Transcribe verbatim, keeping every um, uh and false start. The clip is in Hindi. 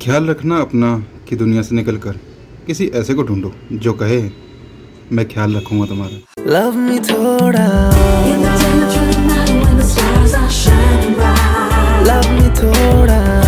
ख्याल रखना अपना कि दुनिया से निकलकर किसी ऐसे को ढूंढो जो कहे मैं ख्याल रखूंगा तुम्हारा। Love me थोड़ा, love me थोड़ा।